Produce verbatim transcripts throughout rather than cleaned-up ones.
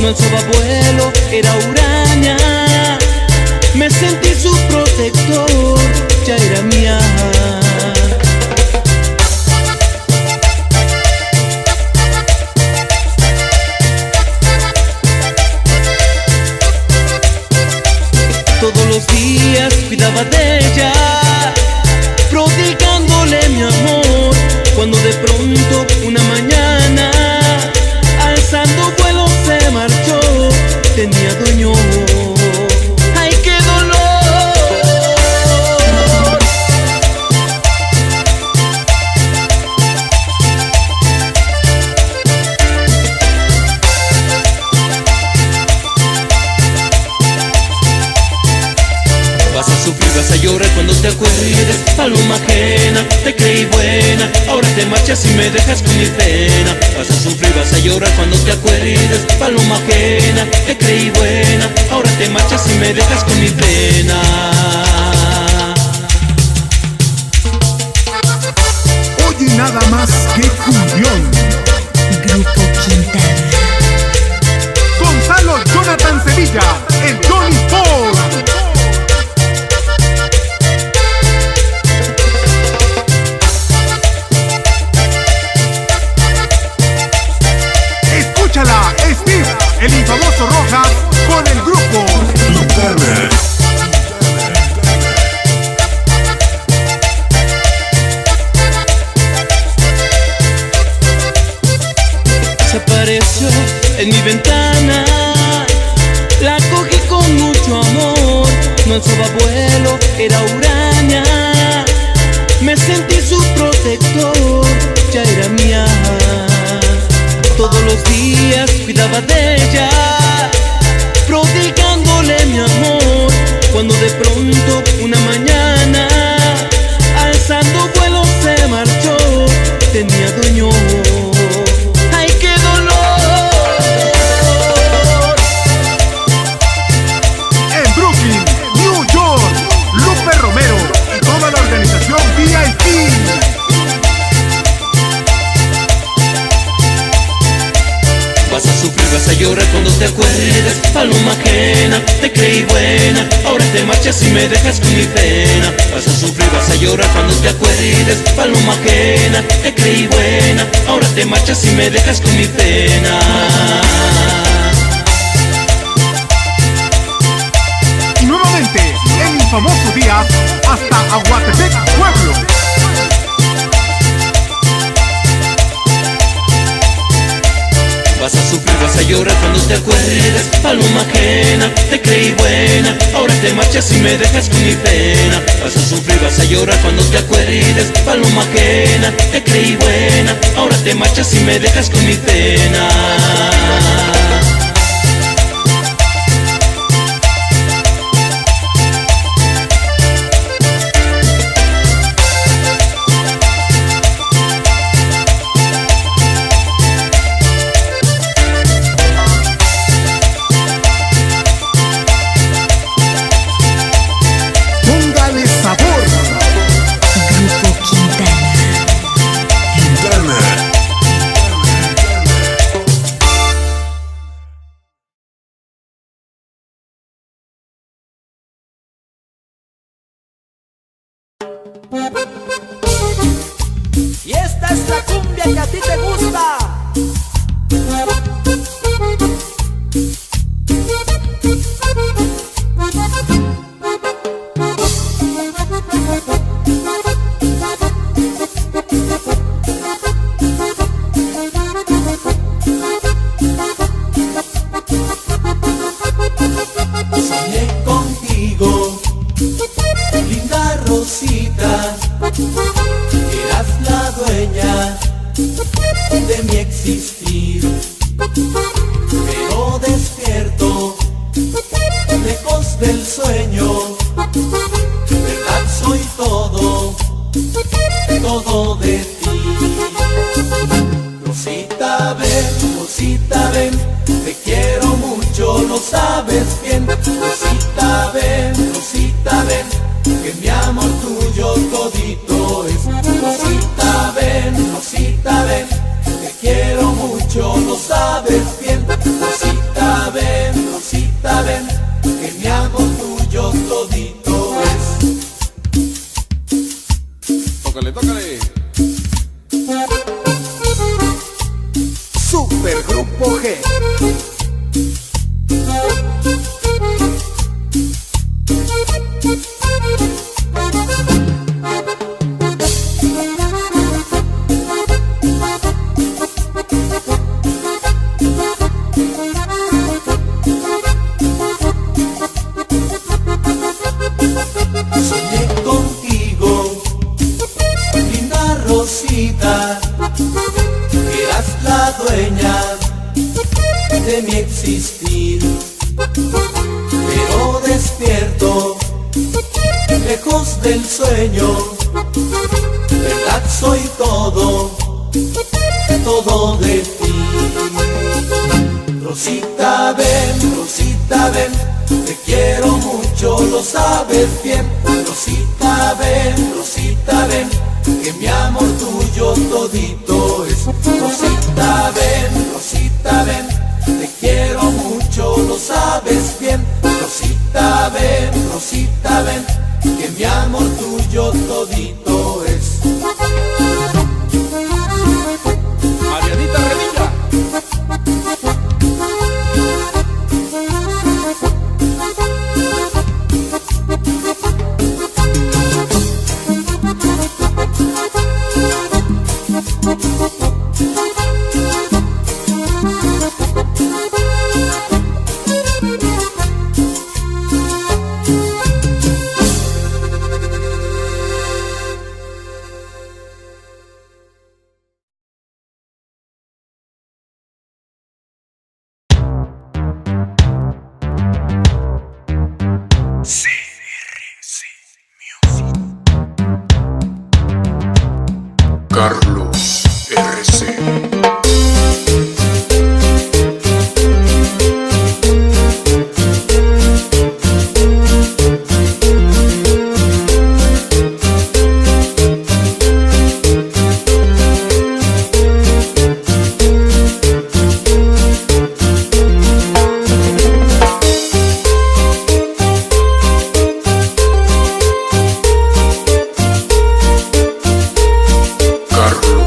no alzaba vuelo, era huraña. Me sentí su protector, ya era mía. Todos los días cuidaba de ella, prodigándole mi amor, cuando de pronto una mañana, alzando vuelo se marchó, tenía dueño. ¡Ay, qué dolor! Vas a sufrir, vas a llorar cuando te acuerdes, paloma ajena, te creí buena, ahora te marchas y me dejas con mi pena. Vas a sufrir, vas a llorar cuando te acuerdes, paloma ajena, te creí buena, ahora te marchas y me dejas con mi pena. Oye, nada más que cumbión. Grupo Quintana. Gonzalo Jonathan Sevilla, el Johnny Ford. Escúchala, Steve, el infamoso Rojas, con el grupo Quintana. Se apareció en mi ventana, la cogí con mucho amor, no alzaba vuelo, era huraña. Me sentí su protector, ya era mía. Todos los días cuidaba de ella, prodigándole mi amor, cuando de pronto una mañana, alzando vuelo se marchó, tenía dueño. ¡Ay, qué dolor! En Brooklyn, New York, Lupe Romero y toda la organización V I P. Vas a sufrir, vas a llorar cuando te acuerdes, paloma ajena, te creí buena, ahora te marchas y me dejas con mi pena. Vas a sufrir, vas a llorar cuando te acuerdes, paloma ajena, te creí buena, ahora te marchas y me dejas con mi pena. Y nuevamente, el infamoso Díaz, hasta Aguatepec, Pueblo. Vas a sufrir, vas a llorar cuando te acuerdes, paloma ajena, te creí buena, ahora te marchas y me dejas con mi pena. Vas a sufrir, vas a llorar cuando te acuerdes, paloma ajena, te creí buena, ahora te marchas y me dejas con mi pena. Póngale sabor. Grupo Quintana. Quintana. Y esta es la cumbia que a ti te gusta. Soñé contigo, linda Rosita, eras la dueña de mi existir. Pero despierto, lejos del sueño, verdad soy todo, todo de ti. Rosita ven, Rosita ven, te quiero mucho, lo sabes bien. Rosita ven, Rosita ven, que mi amor tuyo todito es. Rosita ven, Rosita ven, te quiero mucho, lo sabes bien. Rosita lejos del sueño, verdad soy todo, todo de ti. Rosita ven, Rosita ven, te quiero mucho, lo sabes bien. Rosita ven, Rosita ven, que mi amor tuyo todito es. Rosita ven, Rosita ven, te quiero mucho, lo sabes bien. Rosita ven, Rosita ven, que mi amor tuyo todito es. Marianita Revilla. Carlos R C. Carlos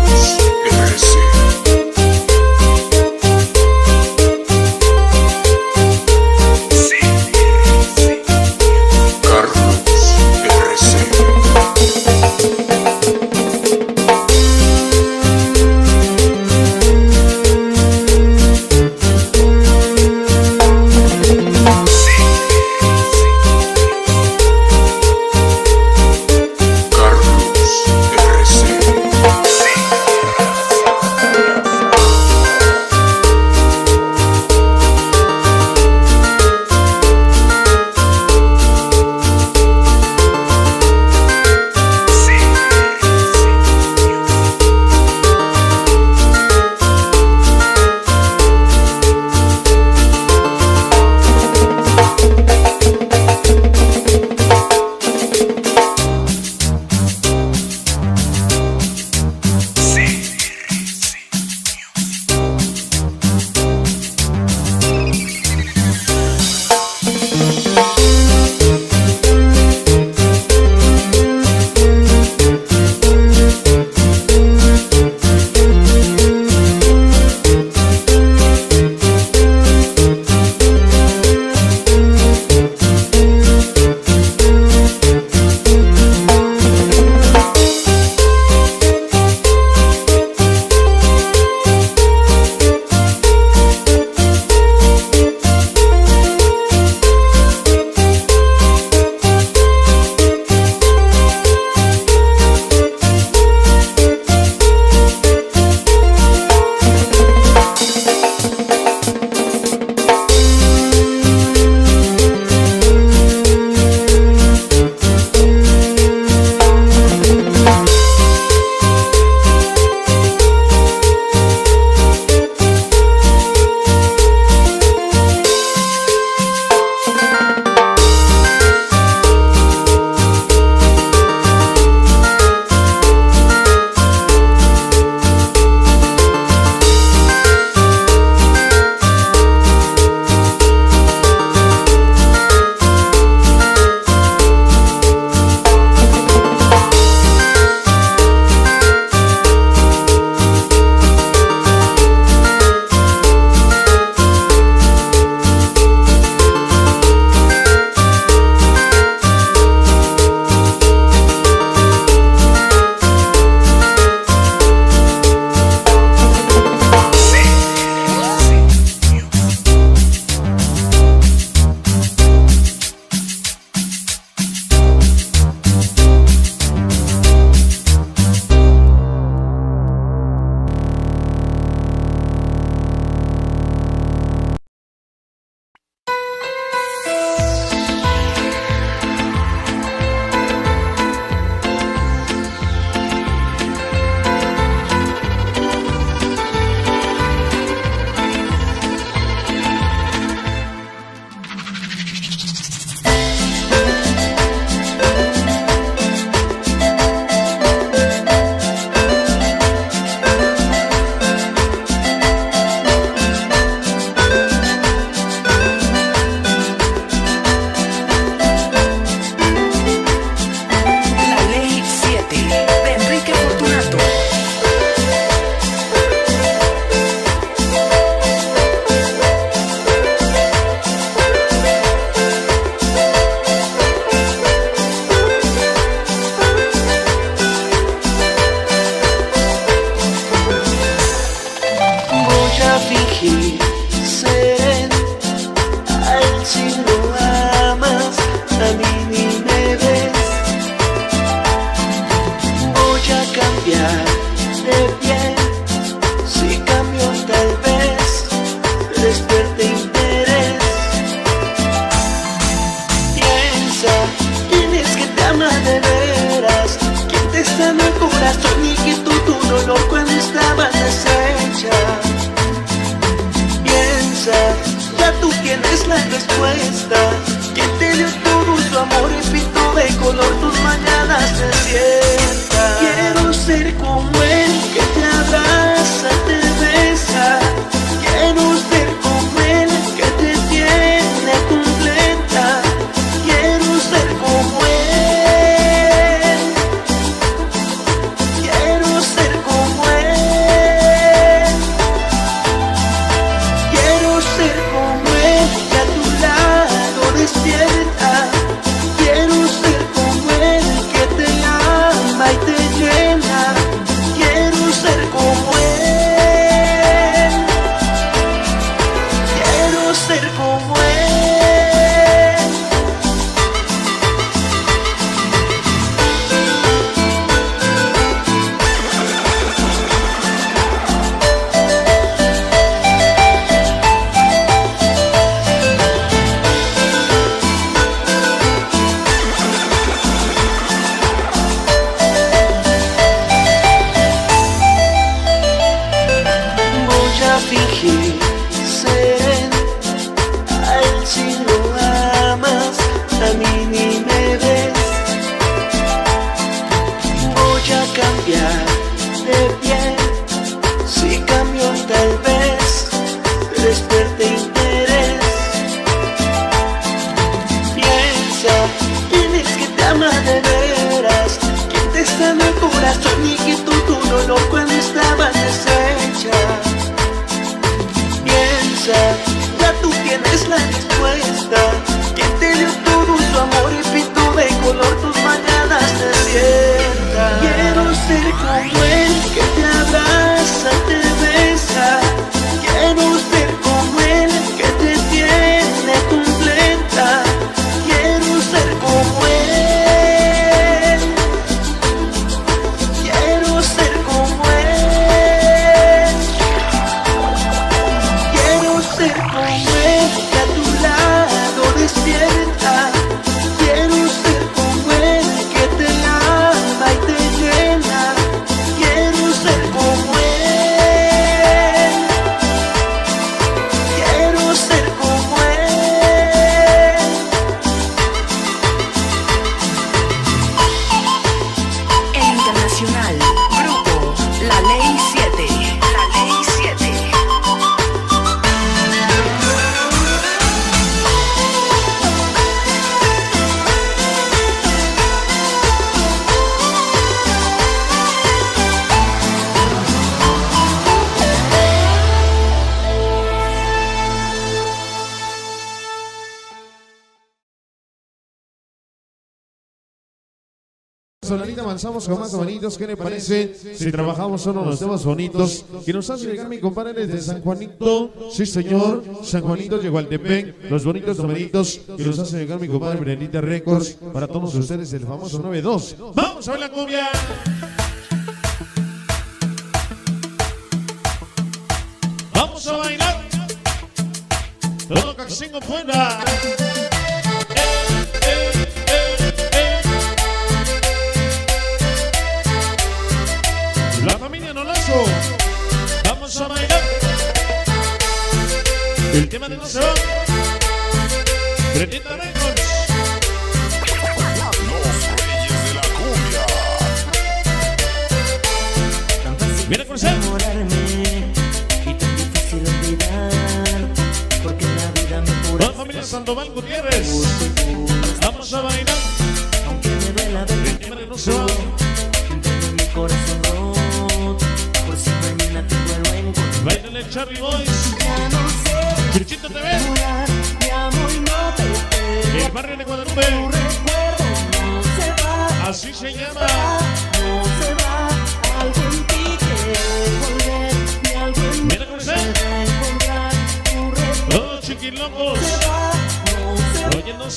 si lo amas, a mí ni me ves. Voy a cambiar de piel, si cambio tal vez despierte interés. Piensa, quién es que te ama de veras, quién te sana el corazón y quitó tu dolor cuando estabas deshecha. Piensa, ya tú tienes la respuesta, quien te dio todo su amor y pintó de color tus mañanas desiertas. Quiero ser como él, que te abraza, te besa. Quiero ser como él, que te tiene completa. Quiero ser como él. Quiero ser como él. Quiero ser como él, que a tu lado despierta. Quiero ser como él, que te ama y te llena. Quiero ser como él. Quiero ser como él. Voy a fingir ser él, a él si lo amas, a mí ni me ves. Voy a cambiar de piel, si cambio tal vez despierte interés. Piensa, quién es que te ama de veras, quién te sana el corazón y quitó tu dolor cuando estabas deshecha. Piensa, ya tú tienes la respuesta, quien te dio todo su amor y pintó de color tus mañanas desiertas. Quiero ser como él, que te abraza, te besa. Quiero ser como él, que te tiene completa. Quiero ser como él. Quiero ser como él. Quiero ser como él, que a tu lado despierta. Quiero ser como él, que te ama y te llena. Quiero ser como él. Quiero ser como él. El internacional, grupo La Ley siete. La Ley siete. Ahorita avanzamos con más bonitos. ¿Qué le parece si trabajamos uno de los temas bonitos que nos hace llegar mi compadre desde San Juanito? Sí, señor, San Juanito llegó al Tepec. Los bonitos numeritos que nos hace llegar mi compadre Brendita Records para todos ustedes, el famoso nueve dos. ¡Vamos a ver la cumbia! ¡Vamos a bailar! Todo Caxingo fuera. La familia Nolazo, vamos a bailar el tema de Nolazo, Brendita Records. Los reyes de la cumbia. Viene con ser. La familia Sandoval Gutiérrez, vamos a bailar el tema de Nolazo. Báilale Charlie Boys, Crichito T V, el barrio de Guadalupe, así se llama. Mira con ese, los chiquilocos,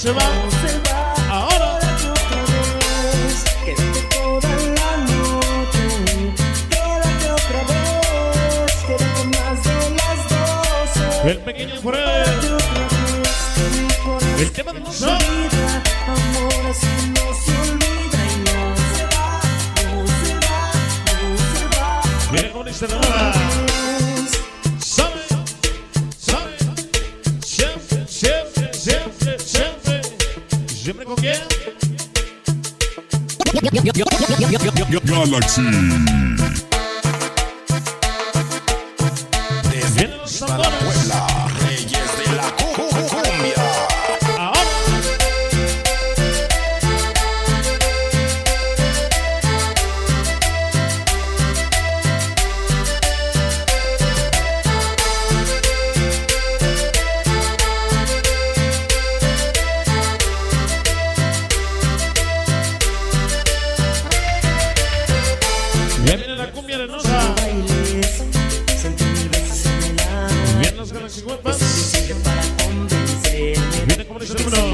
se va. Ahora. Quédate toda la noche. Quédate otra vez. Quédate más de las doce. El pequeño Forever. El tema de no se va. Amor así no se olvida y no se va. No se va, no se va. Viene con esta nueva. Sabe, sabe. Siempre, siempre, siempre, siempre. ¿Siempre con quién? Galaxy. Vienen los tambores. Puebla, Reyes de la Cumbia. Ahora. Ya viene la cumbia arenosa. Vienen las Galaxy guapas. Viene como dice el número.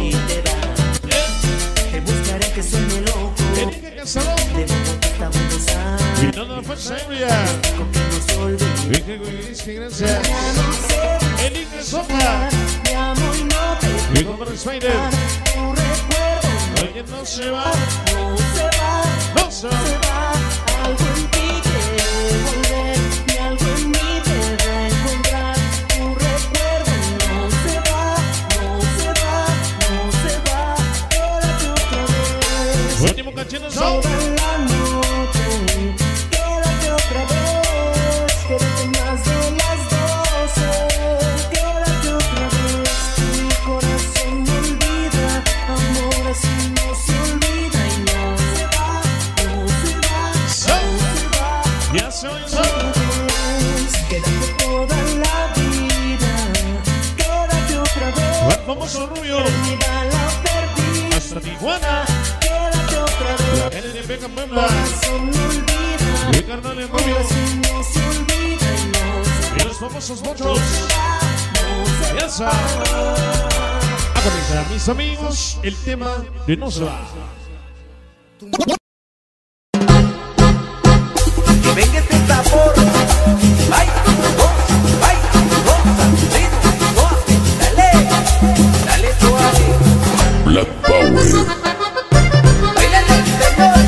Te buscaré que suene loco. Enrique Casalón. De Bogotá a Buenos Aires. Vino de la fuerza ebria. Con que no se olvide. Enrique Guiguisque, gracias. Ya no sé Enrique Sopa. mi amor y no te Viene con Spider. tu recuerdo. Alguien no se va. No se va, No se va. se va. Algo en ti quiere volver y algo en mí debe encontrar. Tu recuerdo no se va, no se va, no se va. Quédate otra vez. Último cachito son. Toda la noche, quédate otra vez. Quédate más de las doce. Quédate otra vez. Mi corazón me olvida. Amor así no se olvida y no se va, no se va, no se va. Ya se oye son. Quédate toda la vida. Quédate otra vez. El famoso rubio. Mira la perdida. Hasta Tijuana. Quédate otra vez. La N D P en Puebla. Corazón me olvida. Y carnal en rubio. Así no se olvida y no se Y los famosos mochos. va, no se Ya está. A comenzar, mis amigos, el tema de No se va. Que venga este sabor. Ay, goza, ay, goza, ritmo, goza. Dale, dale suave. Black Power. Báilale, señor.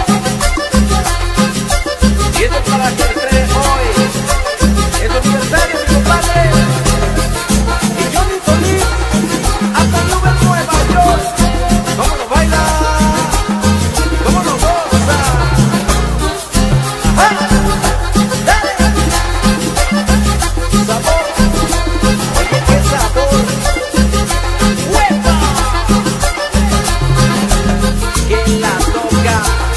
Y esto es para que creen hoy. Es aniversario, mi compadre. Y Johnny Solís, hasta Nube Nueva York. ¿Cómo lo baila? ¿Cómo lo goza? ¡Ah! ¡Dale! Sabor. Oye, qué sabor. ¡Huepa! Que la toca.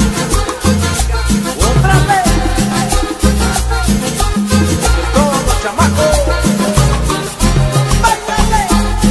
Otra vez. Todos los chamacos. ¡Báilale!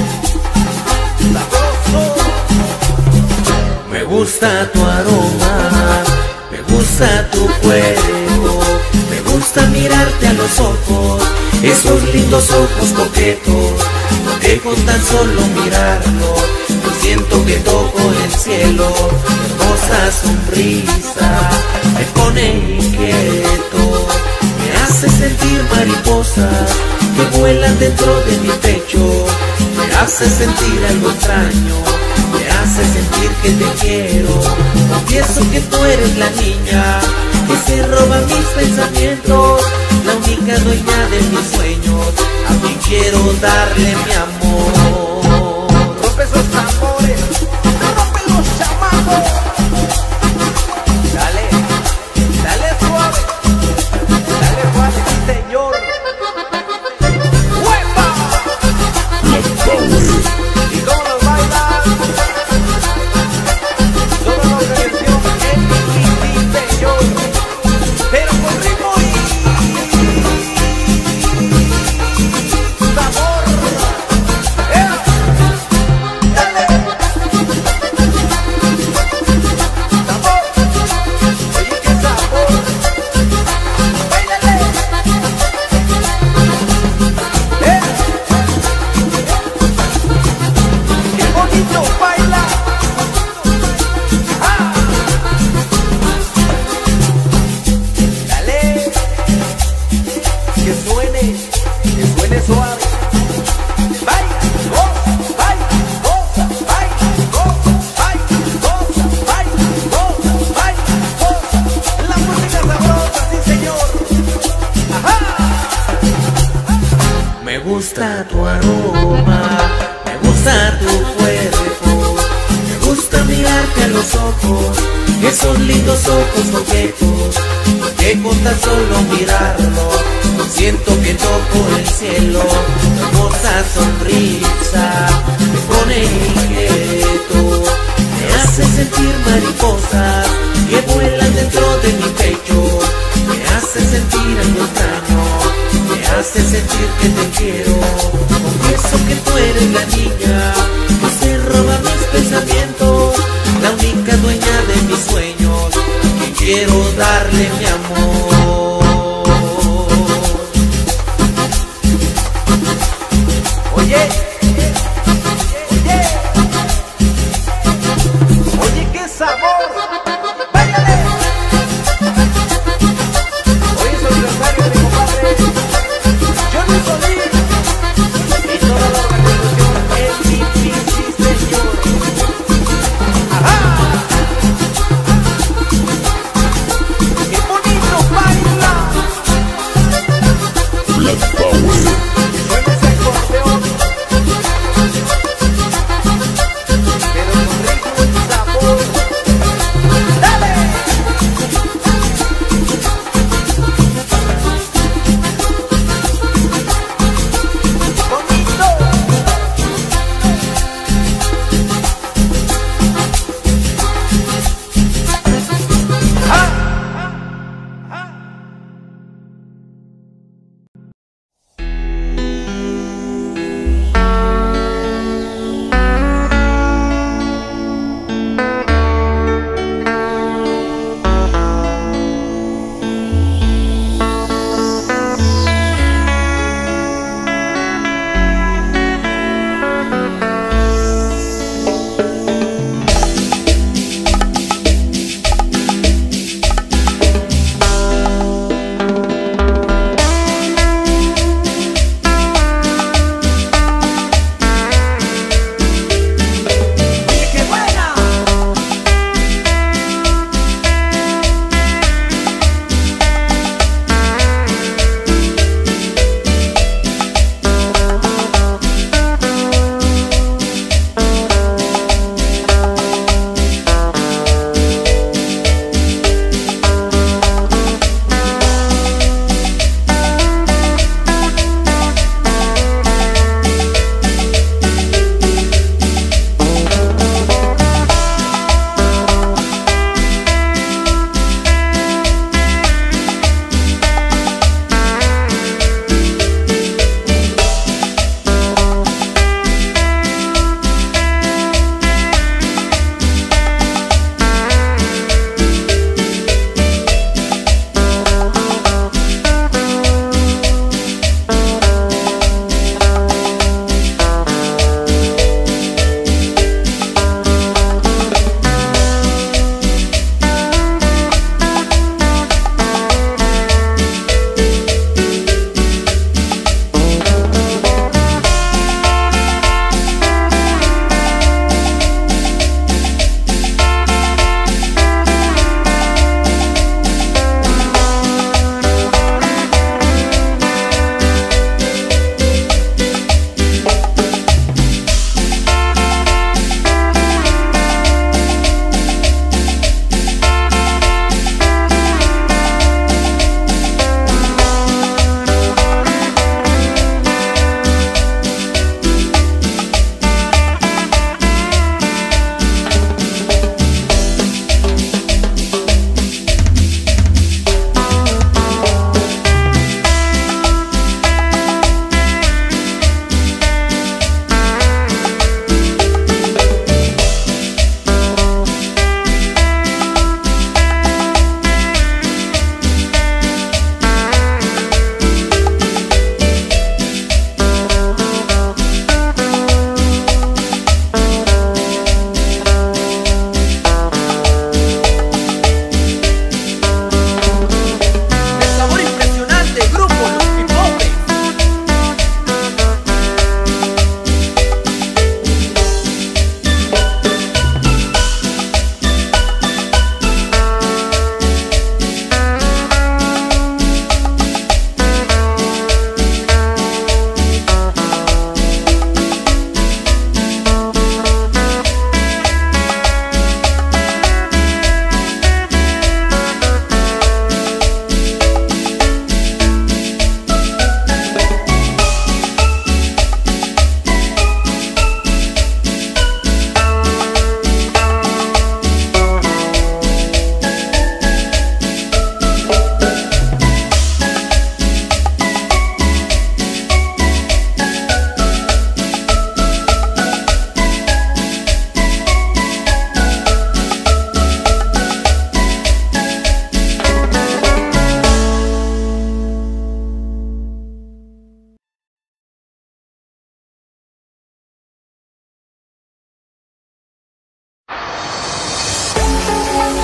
Sabroso. Me gusta tu aroma, me gusta tu cuerpo, me gusta mirarte a los ojos, esos lindos ojos coquetos, no dejo tan solo mirarlo, yo siento que toco el cielo, tu hermosa sonrisa, me pone inquieto, me hace sentir mariposas que vuelan dentro de mi pecho, me hace sentir algo extraño, me hace sentir que te quiero. Confieso que tú eres la niña que se roba mis pensamientos, la única dueña de mis sueños. A ti quiero darle mi amor. Rompe esos tambores, rompe los chamacos. Dale, dale suave, dale suave, sí, señor. ¡Huepa! Black Power. ¿Y cómo los bailan? Solo los reversión en mi señor. Pero con ritmo y sabor. ¡Eh! esos lindos ojos coquetos, que con tan solo mirarlo siento que toco el cielo. Tu hermosa sonrisa me pone inquieto, me hace sentir mariposas que vuelan dentro de mi pecho, me hace sentir algo extraño, me hace sentir que te quiero. Confieso que tú eres la niña que se roba mis pensamientos, la única dueña de mis sueños, que quiero darle mi amor. Oye,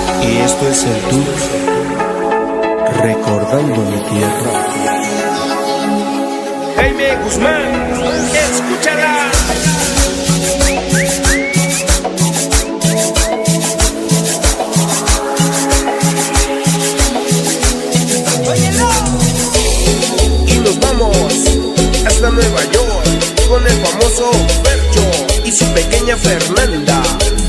Y esto es el tour Recordando mi tierra. Jaime Guzmán, escúchala. Y nos vamos hasta Nueva York con el famoso Fercho y su pequeña Fernanda.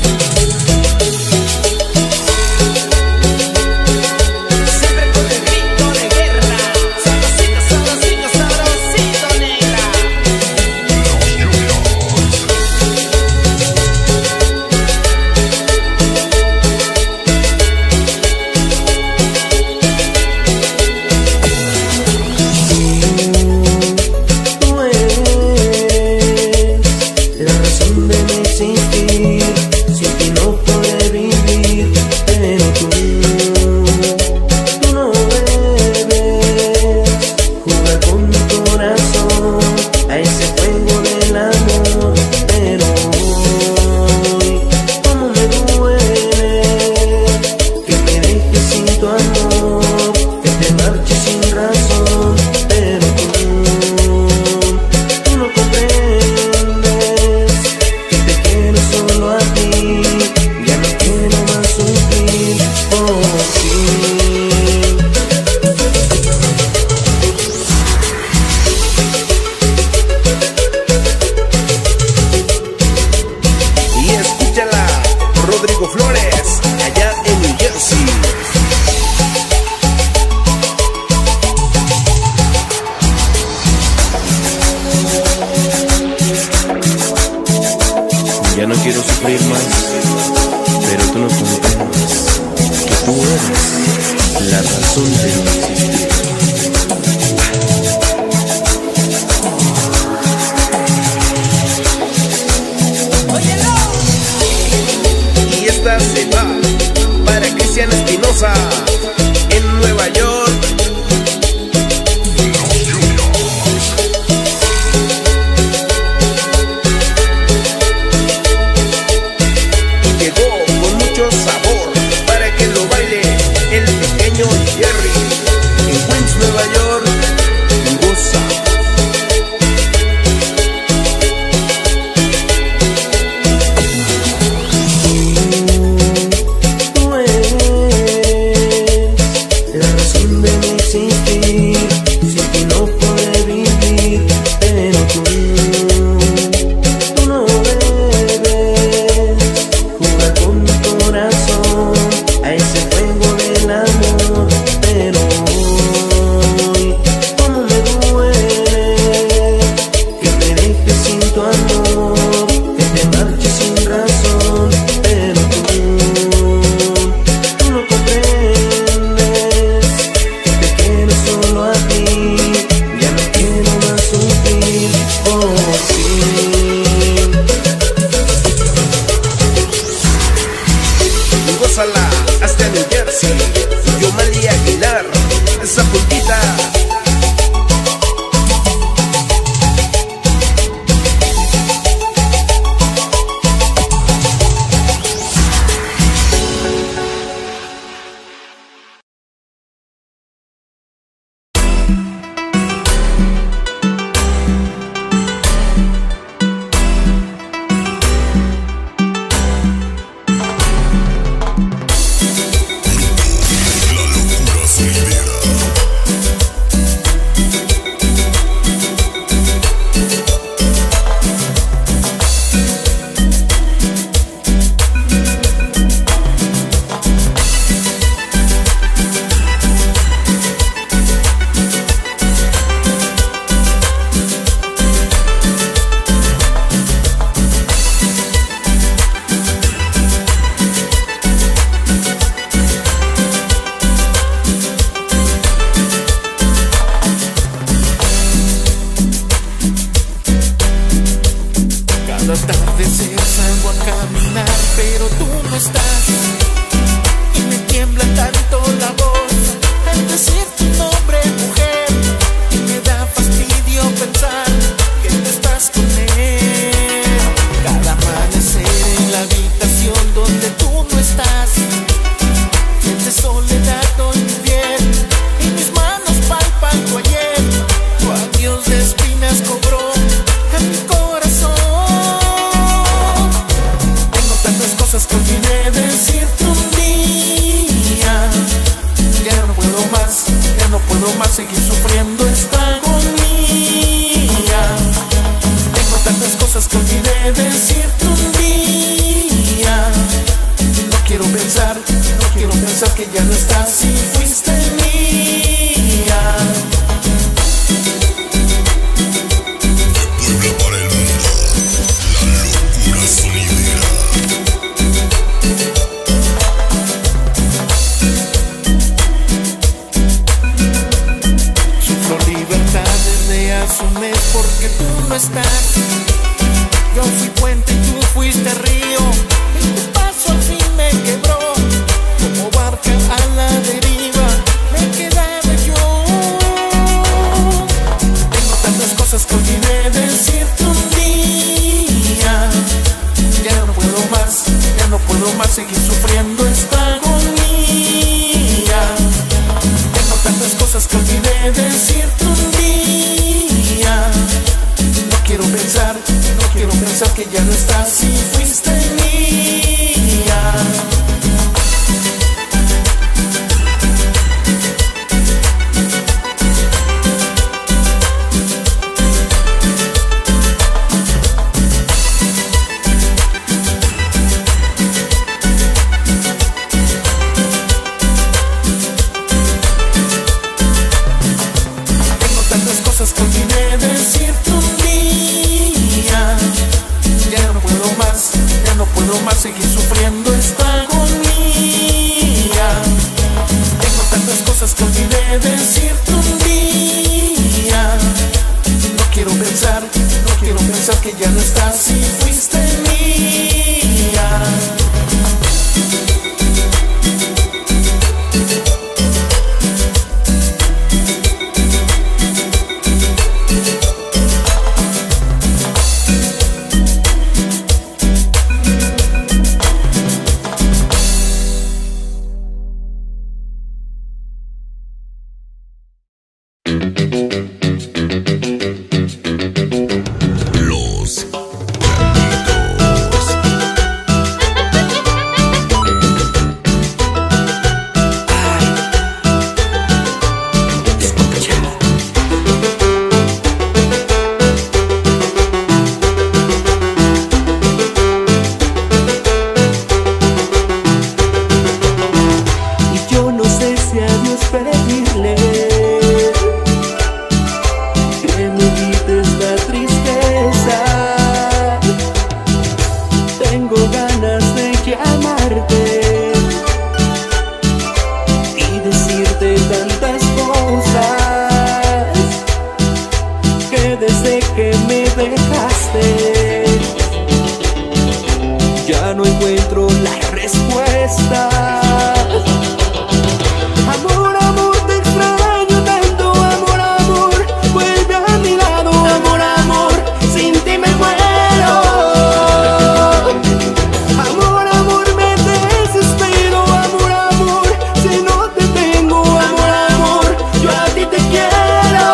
Ya no quiero sufrir más, pero tú no comprendes que tú eres la razón de mi existir. Y esta se va para Cristian Espinosa en Nueva York. Sabor para que lo baile el pequeño Jerry en Queens, Nueva York. Goza. Tú eres la razón de mi existir, sin ti no podré vivir, pero tú, tú no debes jugar con mi corazón a ese juego del amor, pero hoy como me duele que me dejes sin tu amor, que te marches sin razón, pero tú, tú no comprendes que te quiero solo a ti, ya no quiero más sufrir por ti. Gózala hasta New Jersey. Yo Mali Aguilar, esa puntita. Cada atardecer salgo a caminar, pero tú no estás. Y me tiembla tanto la voz al decir tu nombre, mujer. Y me da fastidio pensar que tú estás con él. Cada amanecer en la habitación donde tú no estás, seguir sufriendo esta agonía. Tengo tantas cosas que olvidé decirte un día. No quiero pensar, no quiero pensar que ya no estás y fuiste mía. Puebla para el mundo, la locura sonidera. Sufro libertad desde hace un mes porque tú no estás. Yo fui puente y tú fuiste río, y tu paso al fin me quebró. Como barca a la deriva me quedaba yo. Tengo tantas cosas que olvidé decirte un día. Ya no puedo más, ya no puedo más seguir sufriendo esta agonía. Tengo tantas cosas que olvidé decirte un día. No quiero pensar, no quiero pensar que ya no estás y fuiste mía. Tengo tantas cosas que olvidé decirte un día. Ya no puedo más, ya no puedo más seguir sufriendo esta agonía. Tengo tantas cosas que olvidé decirte un día. No quiero pensar, no quiero pensar que ya no estás y fuiste mía. Los Y yo no sé si a Dios pedirle que me quites la tristeza. Tengo ganas de llamarte y decirte tantas cosas que desde que me dejaste ya no encuentro la respuesta. Amor, amor, te extraño tanto. Amor, amor, vuelve a mi lado. Amor, amor, sin ti me muero. Amor, amor, me desespero. Amor, amor, si no te tengo. Amor, amor, yo a ti te quiero.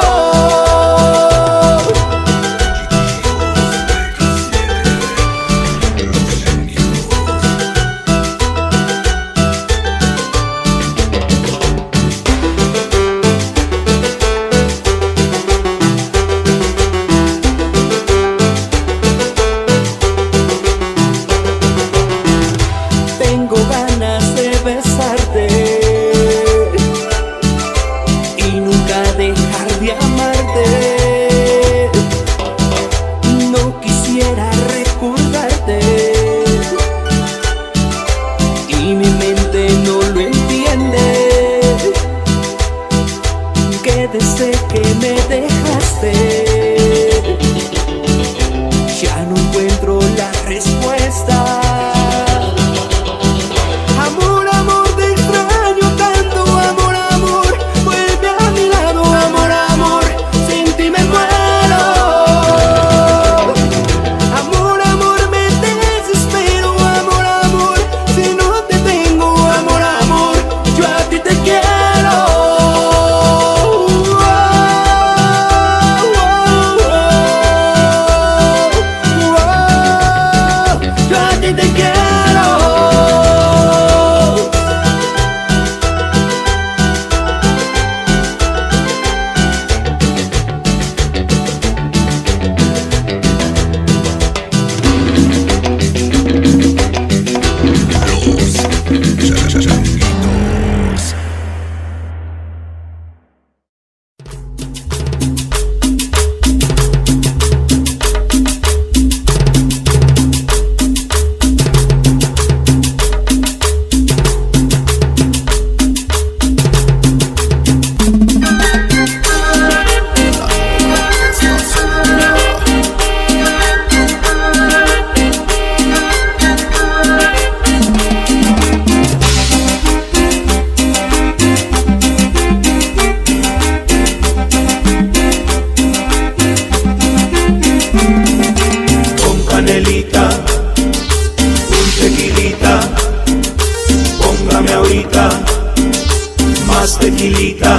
ahorita más tequilita.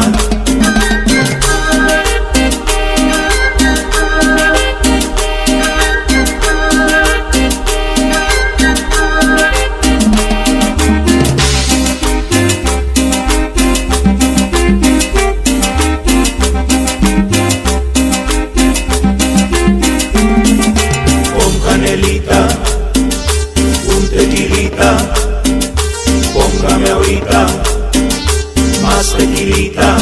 Póngame ahorita más tequilita.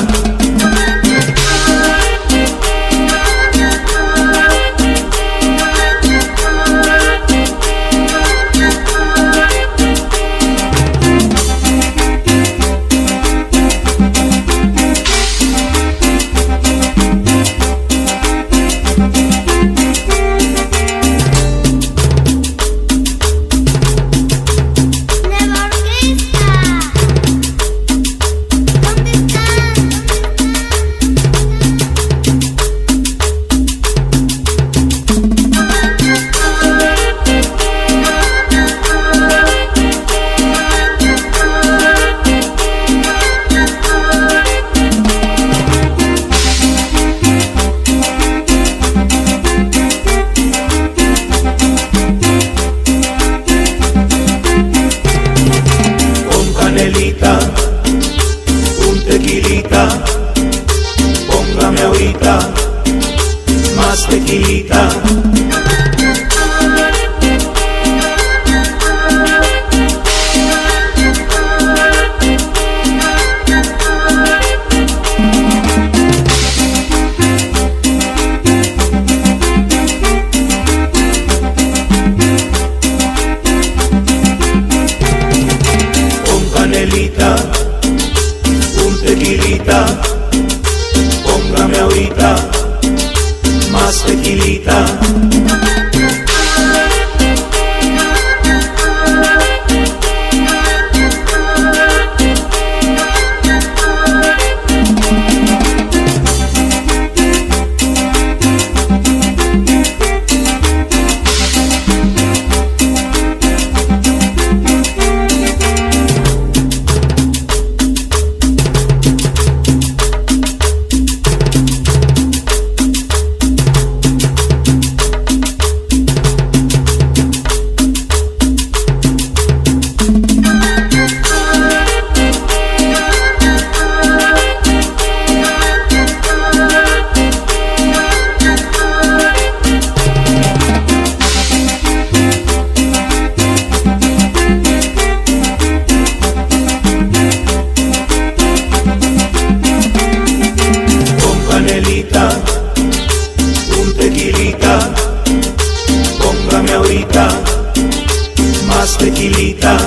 Un tequilita, póngame ahorita más tequilita. Un tequilita, póngame ahorita más tequilita. Un tequilita, póngame ahorita más tequilita.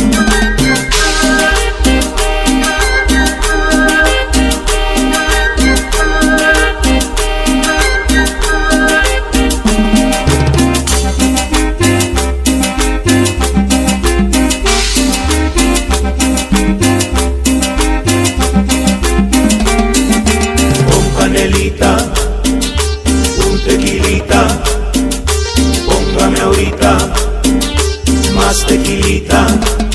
Un tequilita, póngame ahorita más tequilita.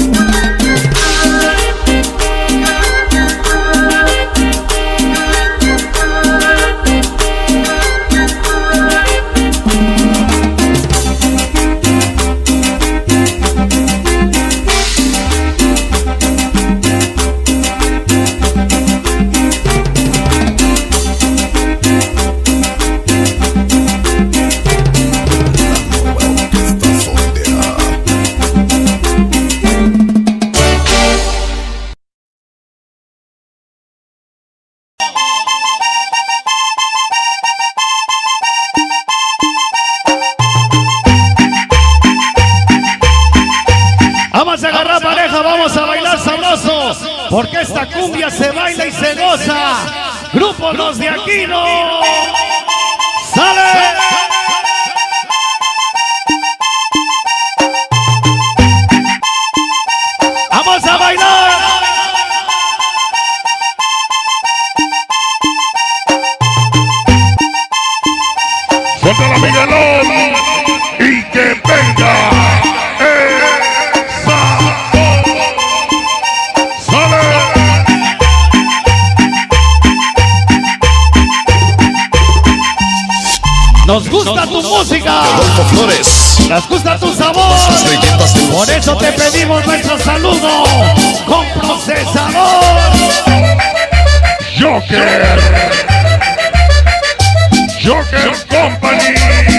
Vamos a agarrar pareja, vamos a bailar sabroso, porque esta cumbia se baila y se goza. Grupo Los de Aquino. ¡Sale! ¡Vamos a bailar! Suéltala, Miguelón, y que venga. Por eso te pedimos nuestro saludo con procesador Joker. Joker Company.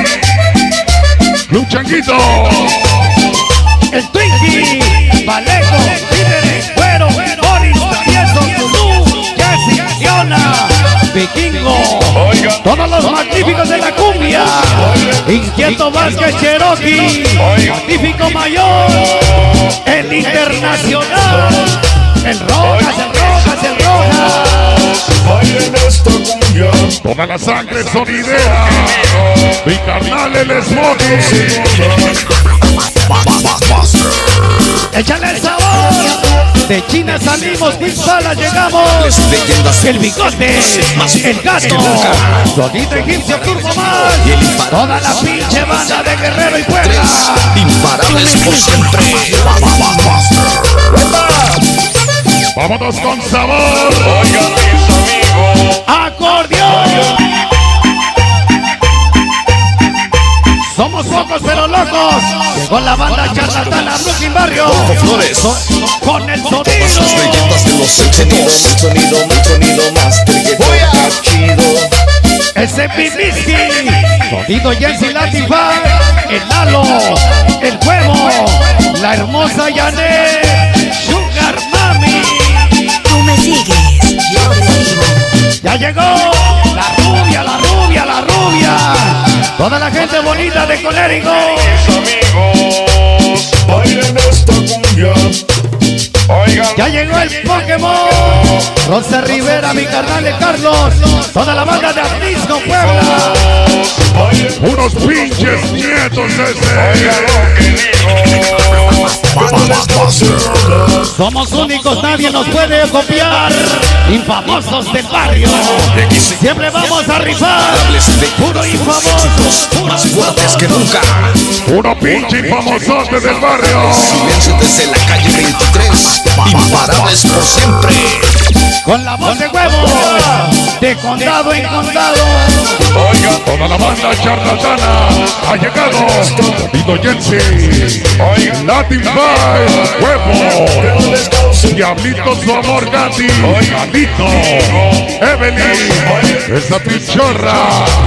Club Changuito. El Twinkie, Valeco, Líderes, Cuero, Boris, Travieso, Zulu, Jesse, Fiona, Vikingo, todos los magníficos de la cumbia. Inquieto Vázquez, Cherokee, Magnífico Mayor, el Internacional, el Rojas, el Rojas, el Rojas. Toda la sangre son ideas. Mi carnal el Smokey. Échale el sabor. De China salimos, Quinzala llegamos. El bigote, el gato, Sonido Egipcio, Turbo Más. Toda la pinche banda de Guerrero y Puebla. Imparables por siempre. Vámonos con sabor. Oigan mis amigos. Acordeón. Somos pocos pero locos. Llegó la banda charlatana Brooklyn Barrio. Flores. Con el sonido. Las leyendas de los sonidos. El sonido, el sonido más chido. Ese Pibiski. Sonido Jensi Latify. El Lalo. El Huevo. La hermosa Yanet. Sugar Mami. Tú me sigues, yo te sigo. Ya llegó la rubia, la rubia, la rubia. Toda la gente bonita de Colérico. Amigos, bailen esta cumbia. Oigan. Ya llegó el Pokémon. Rosa Rivera, mi carnal de Carlos. Toda la banda de Atlisco, Puebla. Unos pinches nietos de ese. Somos únicos, nadie nos puede copiar. Infamosos del barrio. Siempre vamos a rifar. Puro infamosos. Más fuertes que nunca. Uno pinche infamosote del barrio. Silencio desde la calle veintitrés. Imparables por siempre. Con la voz de huevo. De condado en condado. Toda la banda charlatana ha llegado. Sonido Jensi. Latin Vibe. Huevo. Diablito su amor Gatti. Galito. Evelyn. Esa pichorra.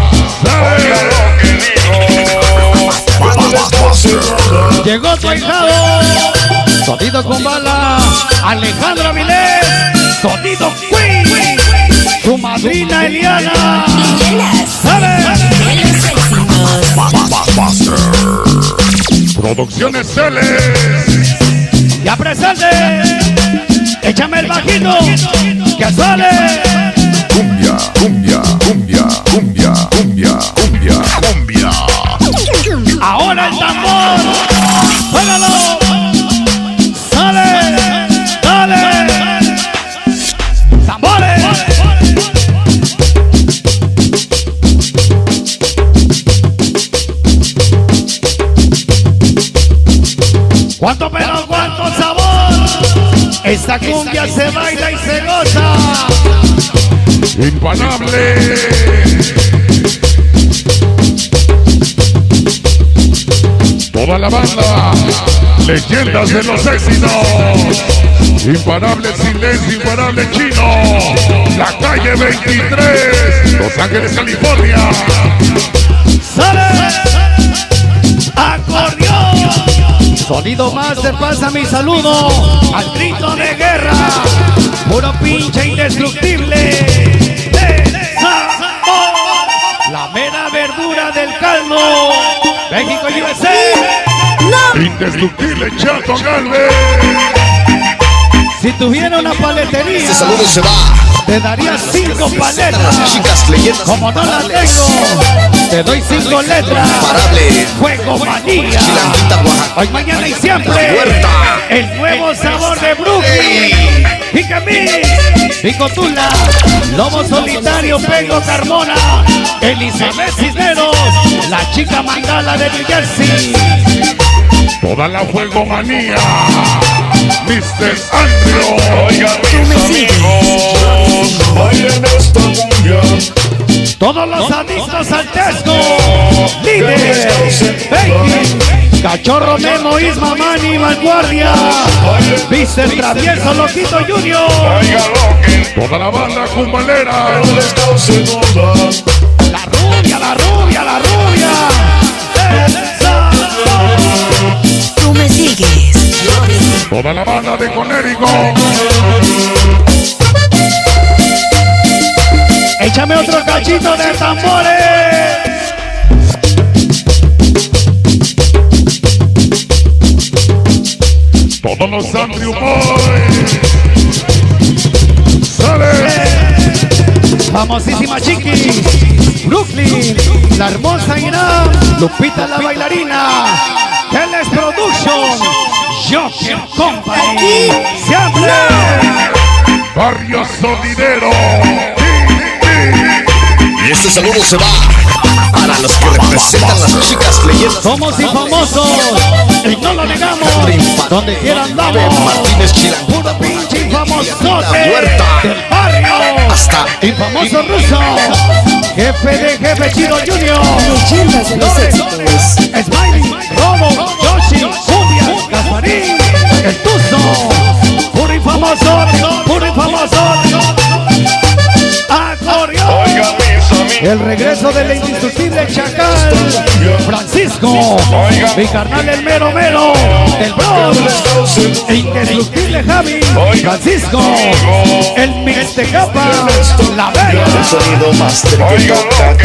Llegó tu ahijado. Sonido con bala. Alejandra Vilés. Sonido Queen. Su madrina Eliana. ¿Sabes? Producciones Celes. Ya presente. Échame el bajito. Que sale. Cumbia, cumbia, cumbia, cumbia, cumbia, cumbia, cumbia. Ahora el tambor. Juégalo. Sale. Dale. Tambores. ¿Cuánto pero cuánto sabor? Esta cumbia se baila y se goza. Imparable. Toda la banda. Leyendas de los éxitos. Imparable Silencio, imparable Chino. La calle veintitrés. Los Ángeles, California. ¡Sale! ¡Acordeón! Sonido Master pasa mi saludo al grito de guerra. Puro pinche indestructible. De sabor. La mera verdura del caldo. México U S A. Indestructible Chato Galvez. Si tuviera una paletería, este saludo se va. te daría cinco paletas. Las chicas leyendas. Como no las tengo, te doy cinco letras. Imparable. Juego manía. Chilanguita, Oaxaca. Hoy, mañana y siempre. Huerta. El nuevo sabor de Brooklyn. Picamix. Picotula. Lobo Solitario. Pengo Carmona. Elizabeth Cisneros. La chica Mangala de New Jersey. Toda la juegomanía. mister Andrew. Oigan mis amigos. Bailen esta cumbia. Todos los adictos al Tesco. Líder. Baby. Cachorro Memo, Isma Mani, Vanguardia, Mister Travieso, Loquito Junior. Toda la banda cumbalera. La rubia, la rubia, la rubia. Tú me sigues. Toda la banda de Conérico. Échame otro cachito de tambores. Todos los Andrew Boys. ¡Sale! Famosísima Chiquis, Brooklyn, la hermosa Irán, Lupita la bailarina, Teles Production, Joker Company, siempre. Barrio Sonidero. Y este saludo se va para los que representan las chicas leyendas. Somos infamosos y no lo negamos. Donde quiera andamos. Martínez Chilán. Puro pinche infamosote del barrio. Hasta Infamoso ruso. Jefe de jefe Chido Junior. Leyendas de los éxitos. Smiley, Robo, Yoshi, Cumbia, Gasparín, el Tuzo. Puro infamosote, puro infamosote. Acordeón. El regreso del indestructible Chacal, Francisco, mi carnal el mero mero, el Bronx, indestructible Javi, Francisco, el Miguel Tecapa, la Vega. el sonido master que toca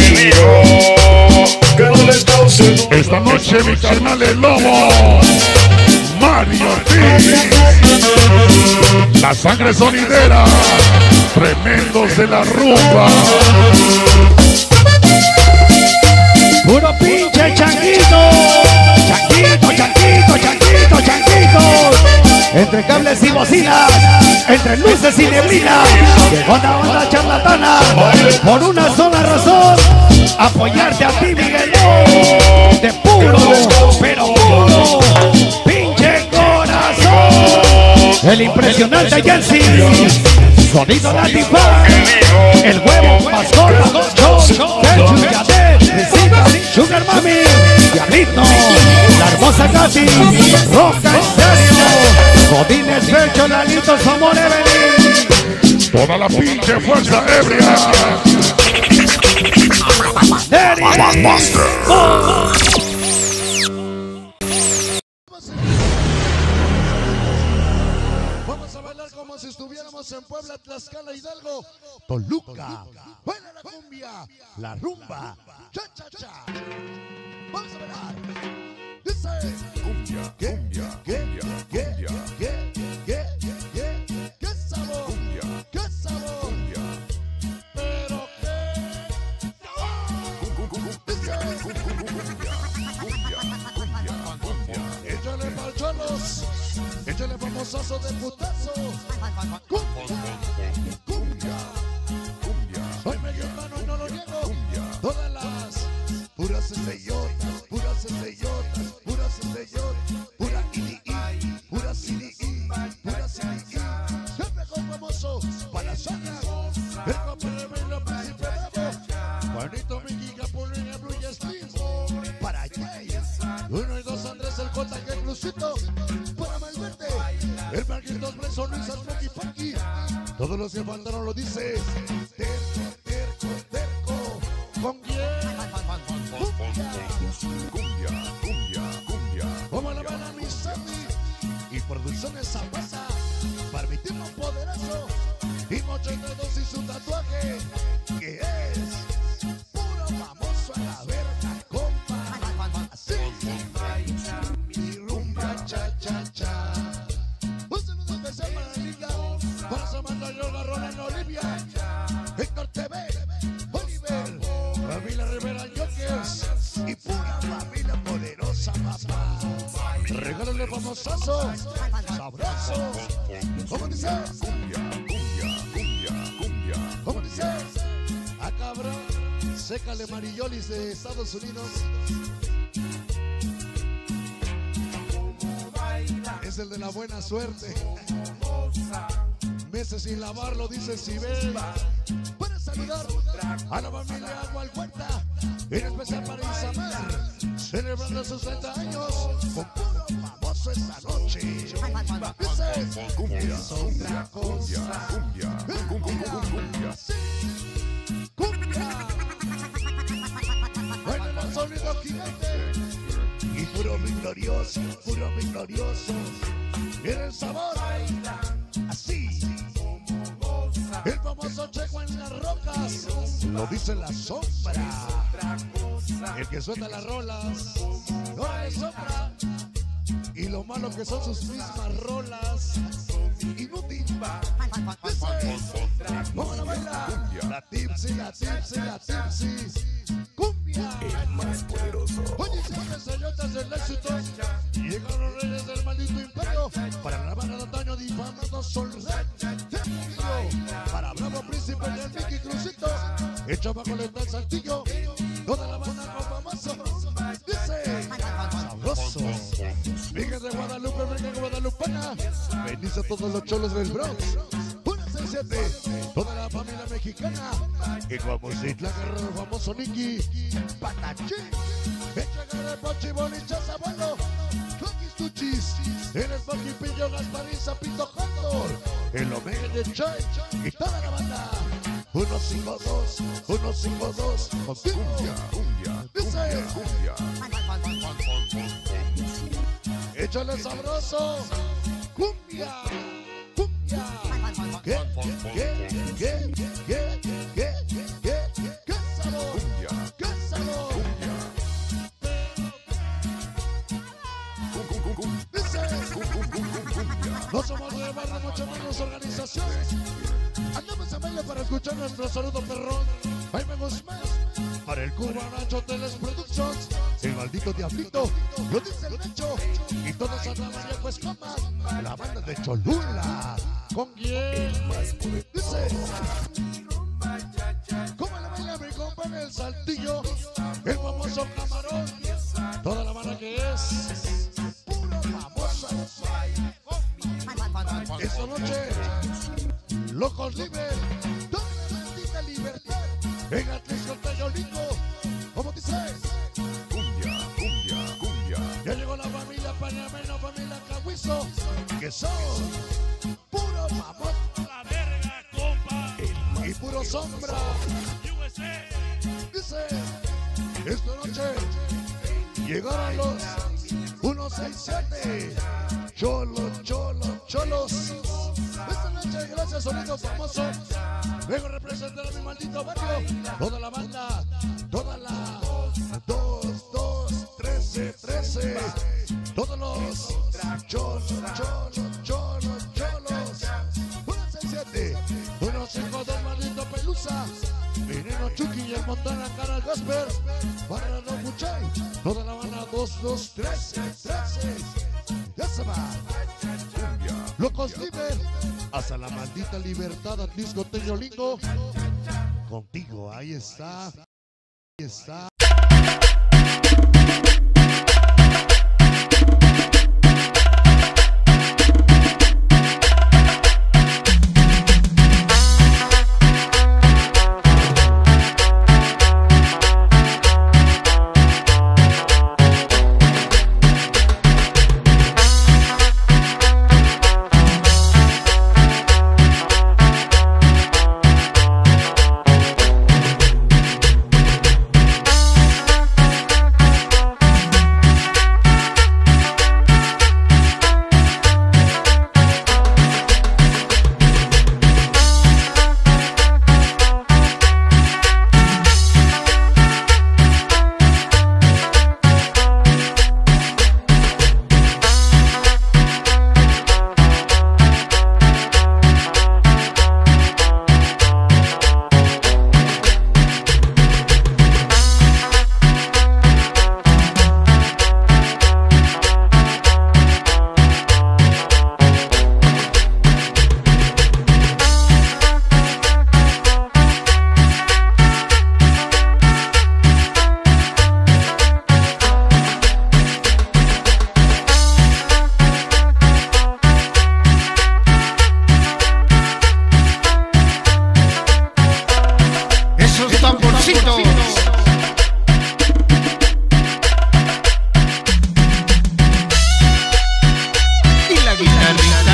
chido. Esta noche mi carnal el Lobo. Mario Ortiz. La sangre sonidera. Tremendos de la rumba. Puro pinche changuito, changuito, changuito, changuito, changuito. Entre cables y bocinas, entre luces y neblina, llegó la onda charlatana, por una sola razón, apoyarte a ti, Miguelón, de puro, pero puro, pinche corazón. El impresionante Jensi, sonido Latifá, el huevo, mascota, John, Techu, Yadet, Risita, Sugar Mami, Diablito, la hermosa Katy, Roca en serio, Godínez, Pecho, Lalito, Somor, Evelyn. Toda la pinche fuerza ebria. Vamos a bailar como si estuviéramos en Puebla, Tlaxcala, Hidalgo, Toluca. Baila la cumbia, la rumba, cha cha cha. Vamos a bailar. Dice cumbia, ¿qué? Cumbia, ¿qué? ¿Qué? ¿Qué? ¿Qué? ¿Qué? ¿Qué sabor? Cumbia, ¿qué sabor? Cumbia. Pero qué dice cumbia, cumbia, cumbia, cumbia. Échale pa'l cholos, échale famosazo de putazo. Cumbia, cumbia, cumbia. Soy mexicano y no lo niego. Todas las puras estrellotas, puras estrellotas, puras estrellotas, pura I D I, pura C D I, pura C D I. Siempre con famoso para zona. El compa de Melo, Príncipe Bravo. Juanito, Miki, Capulina, Blue y Steve. Para Jay. Uno y dos, Andrés, el Cota, que el Lucito. Para Malverde. El Marquitos, Breso, Luis, Smokey, Funky. Todos los que faltaron lo dice. Terco, terco, terco. ¿Con quién? Cumbia, cumbia, cumbia. Como la bala mi Sandy. Y producciones Zapasa. Para mi tipo poderoso. Y Mochete dos y su tatuaje. Que es puro famoso a la verga, compa. Así. Y rumba, cha, cha, cha. Un saludo especial para la liga. Para Samantha, Yoga, Roland, Olivia. Héctor T V. Oliver. Familia Rivera, Jokers. Y pura familia poderosa, papá. Regálale famosazo. Sabroso. ¿Cómo dice? Cumbia, cumbia, cumbia, cumbia. ¿Cómo dice? Ah, cabrón. Sécale Marillolis de Estados Unidos. Es el de la buena suerte. Meses sin lavarlo, dice Sibel. Puedes saludar a la familia Agua al Huerta. En especial para Isamar. celebrando sus treinta años con puro famoso esta noche. Dice, cumbia, es otra cosa. Cumbia, cumbia, cumbia, cumbia. Bueno, el sonido gigante y puro victorioso, puro victorioso. Mira el sabor, así. El famoso Checo en las rocas, lo dice la sombra. El que suelta las rolas, no le sombra. Y lo malo que son sus mismas rolas. Inútil. Vamos a bailar. La tipsy, la tipsy, la tipsy. Cumbia. El más poderoso. Oye, señores, señoras del éxito. Llegaron los reyes del maldito imperio. Para la banda de antaño difamando sol. Para Bravo Príncipe del Mickey Crucito. Hecho bajo el tal Saltillo. Toda la banda con famoso. Dice sabroso. Virgen de Guadalupe, Virgen Guadalupana. Bendice a todos los cholos del Bronx. uno seis siete. Toda la familia mexicana. Y Guamositla, Guerrero, famoso Nicky. Patachín. Echa de Pochi, Bolichas, abuelo. Tuchis, Tuchis. El Smokey Pillo, Gaspariza, Pito Condor. El Omega de Choy. Y toda la banda. uno cinco dos, uno cinco dos. Cumbia, cumbia, dice. Cumbia. Échale sabroso. Cumbia. Cumbia. ¿Qué? ¿Qué? ¿Qué? ¿Qué? ¿Qué? ¿Qué? ¿Qué sabor? Cumbia. ¿Qué sabor? Cumbia. Dice. No somos de barra, mucho menos organizaciones. Andamos a baile para escuchar nuestro saludo perrón. Ahí me gusta más. Para el Cubanacho Teles Productions. El maldito diablito. Lo dice el Nacho. Y todos a la María pues coman. La banda de Cholula. ¿Con quién? Dice. ¿Cómo le baila mi compa en el Saltillo? El famoso Camarón. Toda la banda que es puro famosa. Esta noche Locos Libres, toda la maldita libertad. En Atlisco Tayolico, ¿cómo dices? Cumbia, cumbia, cumbia. Ya llegó la familia Pañameno, familia Cahuizo, que son puro mamón. La verga, compa. Y puro sombra. Dice, esta noche llegaron los uno seis siete. Cholos, cholos, cholos. Esta noche, gracias, sonido famoso. Vengo a representar a mi maldito barrio. Toda la banda, toda la dos, dos, trece, trece. Todos los cholos, cholos, cholos, cholos. uno seis siete, uno cinco dos, maldito Pelusa. Veneno Chucky y el Montana Cara Gasper. Para los muchachos. Toda la banda dos, dos, trece, trece. Ya se va. Locos Libres, hasta la maldita libertad, Atlisco Tayolico. Contigo, ahí está, ahí está. guitarrita.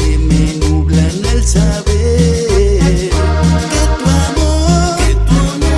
saber que tu amor, que tu amor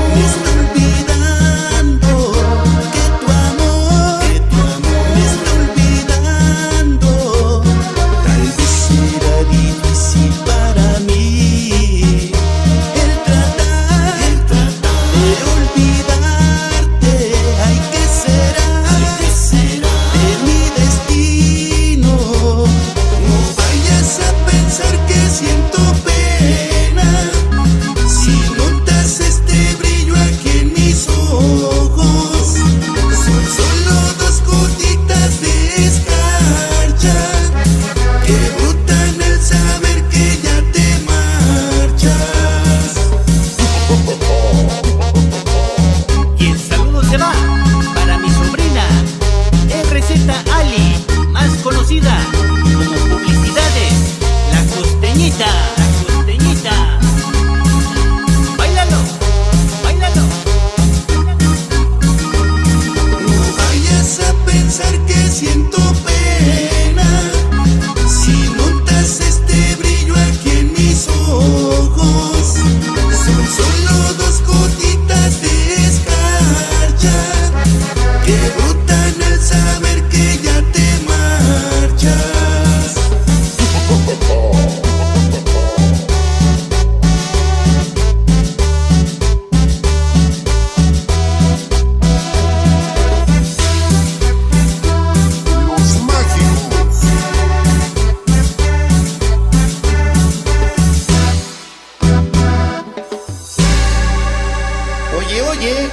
Oye, oye.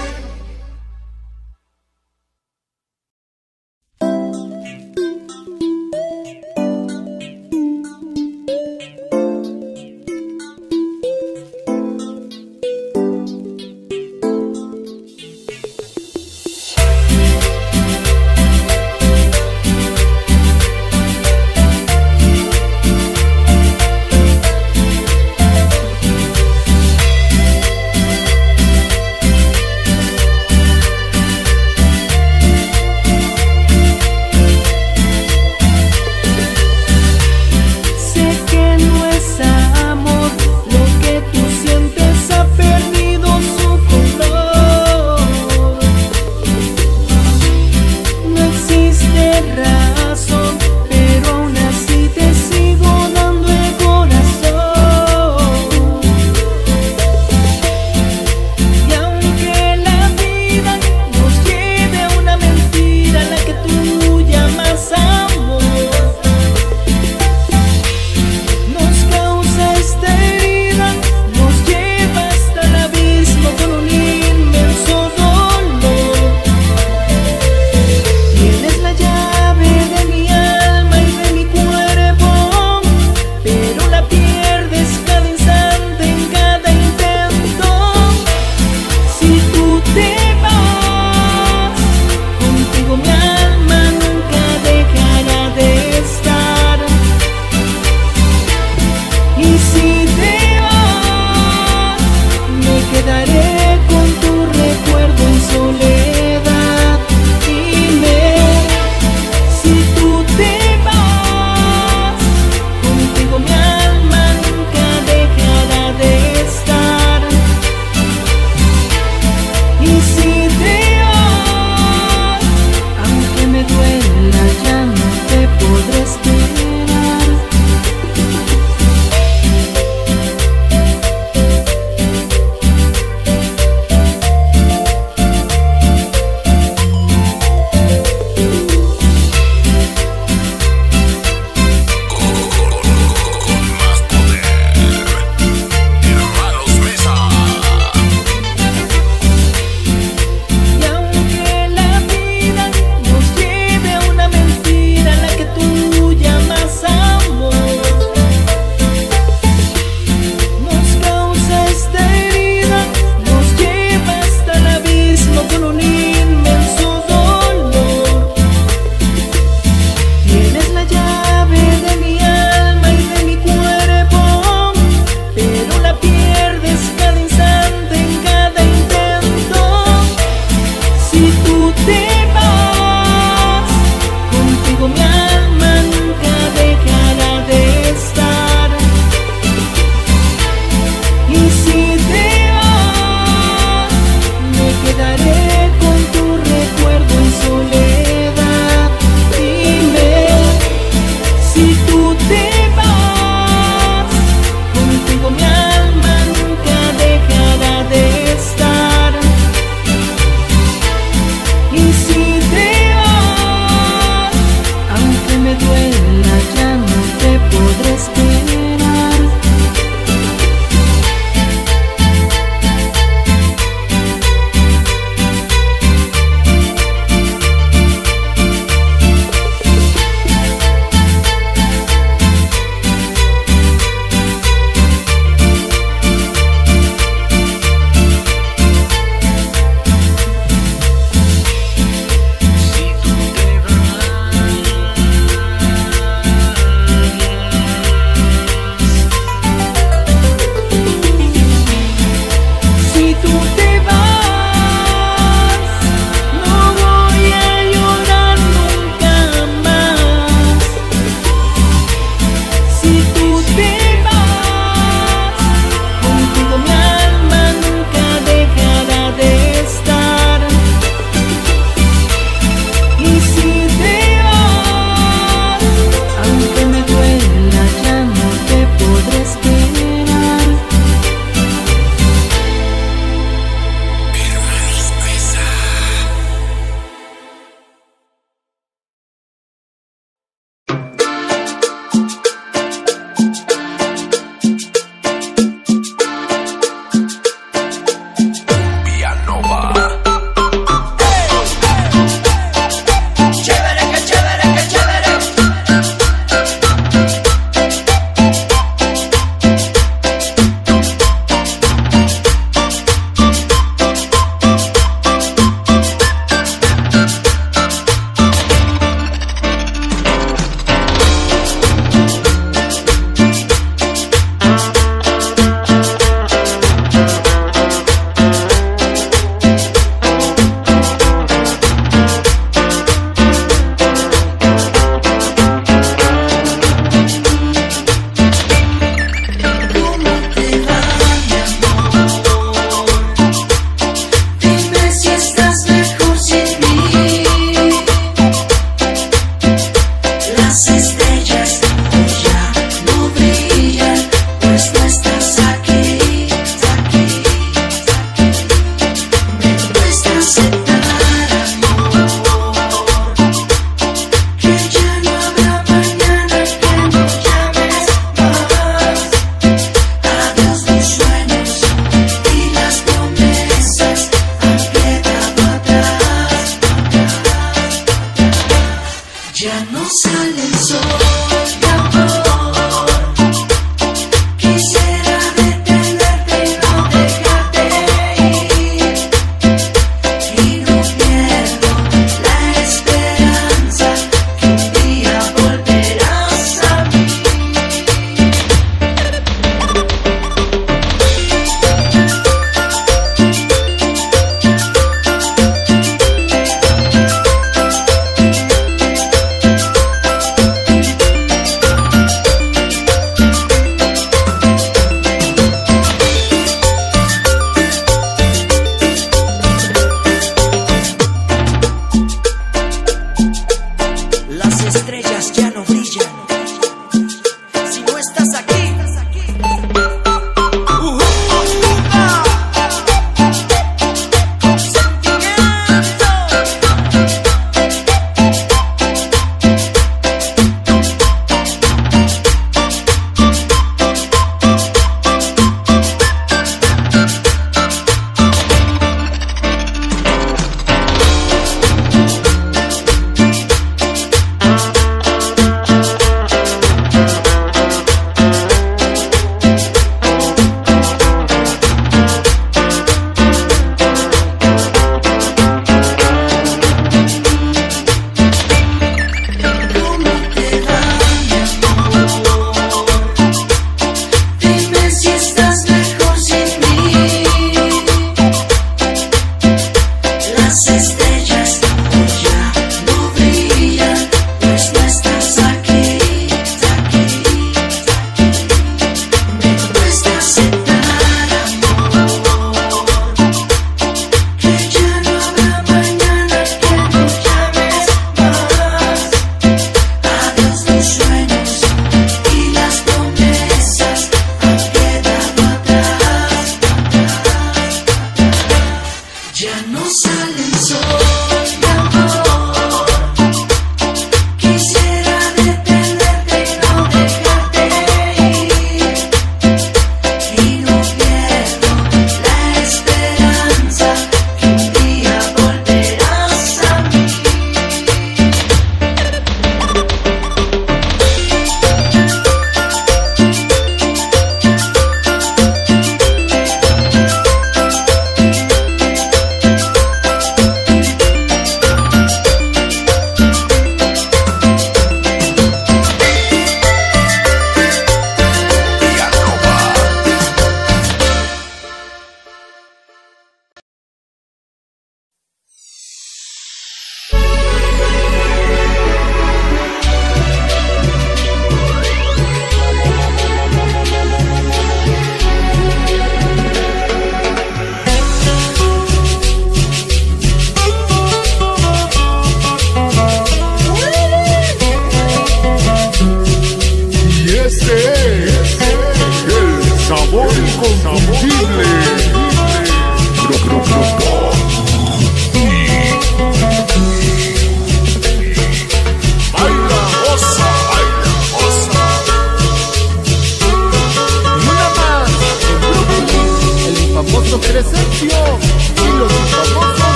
Ya no sale el sol, mi amor. Quisiera detenerte y no dejarte ir. Y no pierdo la esperanza que un día volverás a mí.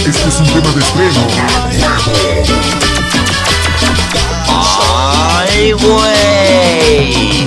Este es un tema de estreno. ¡Ay, güey!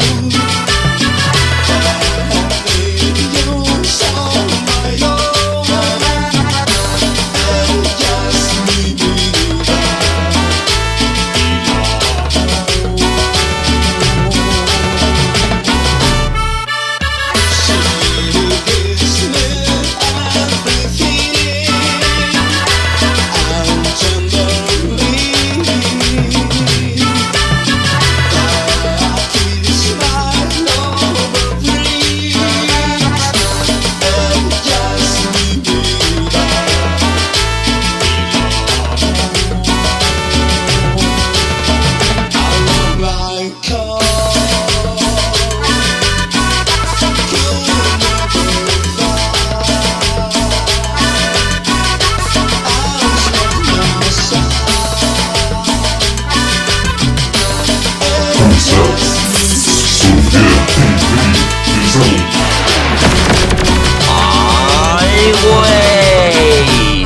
¡Ay, güey!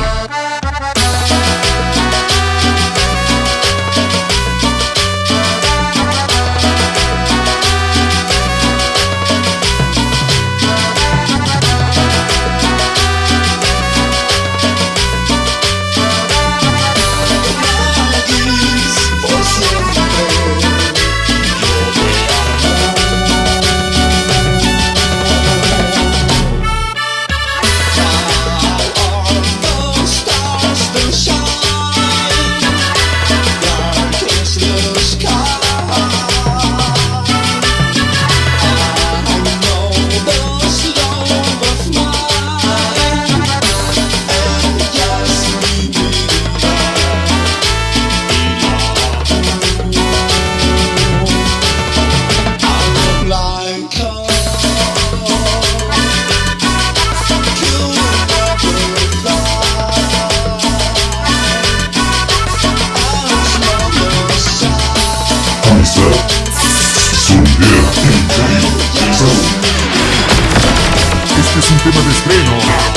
Este es un tema de estreno.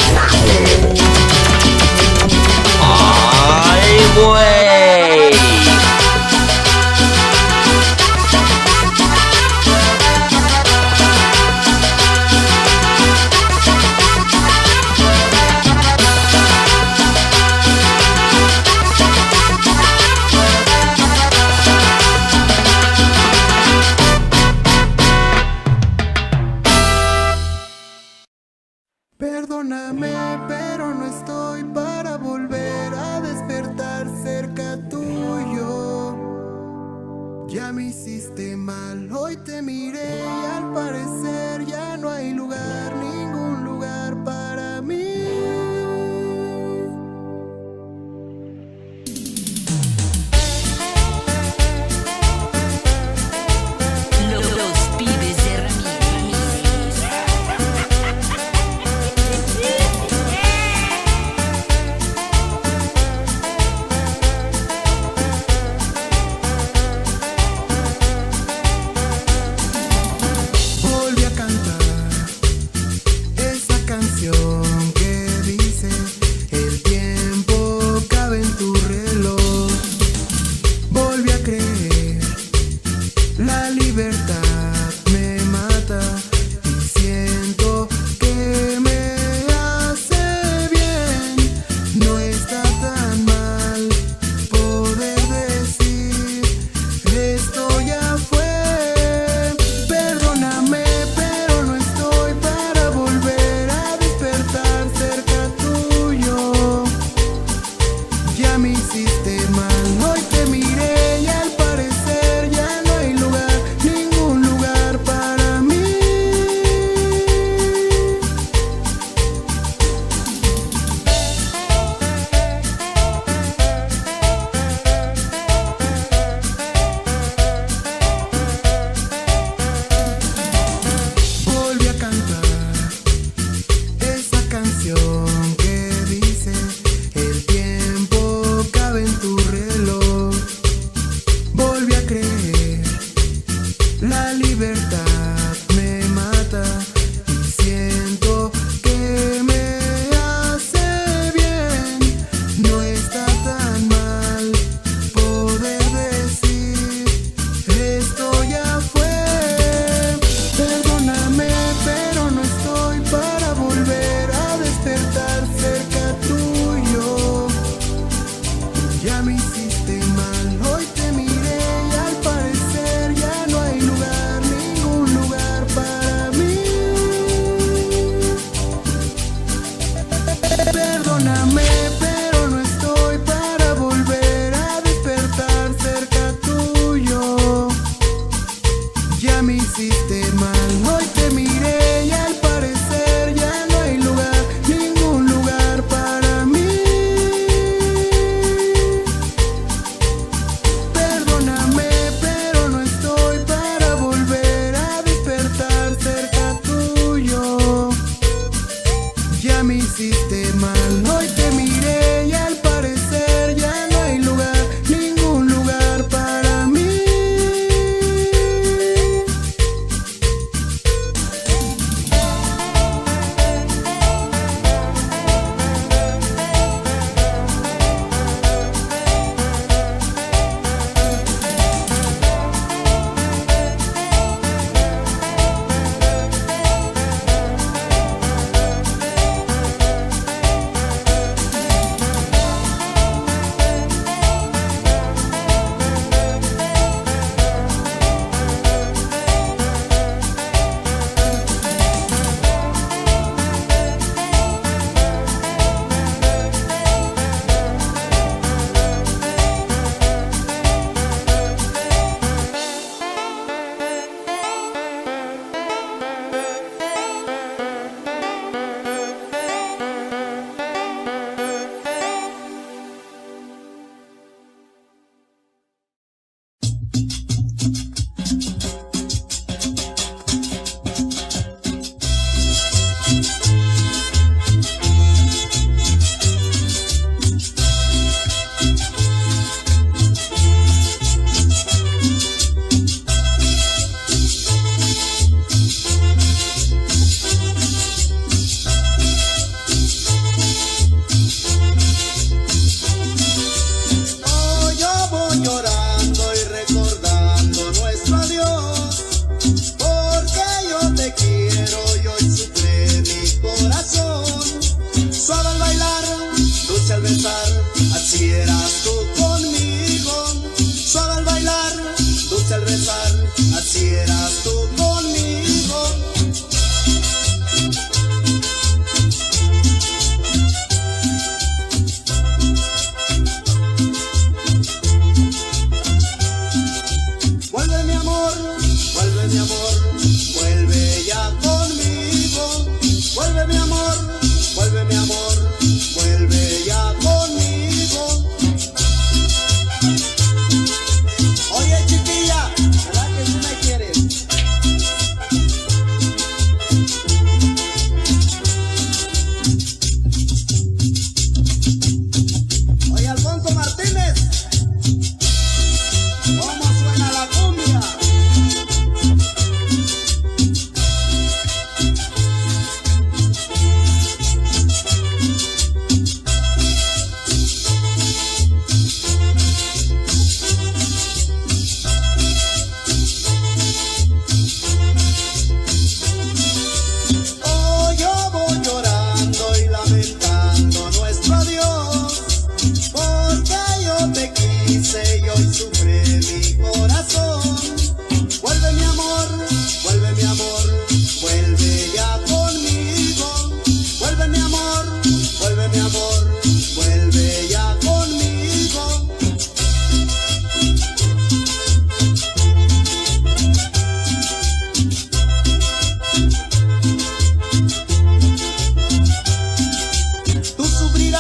¡Ay, güey! Perdóname, pero no estoy para volver a despertar cerca tuyo. Ya me hiciste mal, hoy te miré y al parecer ya no hay lugar, ningún lugar para mí. Los pibes de Volví a cantar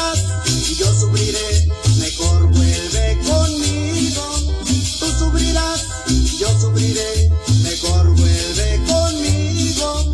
sufrirás y yo sufriré, mejor vuelve conmigo. Tú sufrirás y yo sufriré, mejor vuelve conmigo.